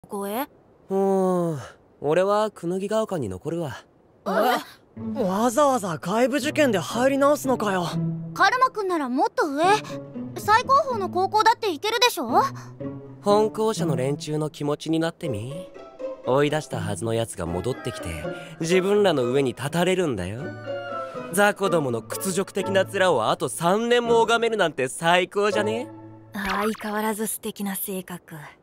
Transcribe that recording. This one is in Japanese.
こへ。 俺は椚ヶ丘に残るわ。 わざわざ外部受験で入り直すのかよ。 カルマくんならもっと上、最高峰の高校だって行けるでしょ。 本校舎の連中の気持ちになってみ。追い出したはずのやつが戻ってきて自分らの上に立たれるんだよ。雑魚どもの屈辱的な面をあと3年も拝めるなんて最高じゃね？ 相変わらず素敵な性格。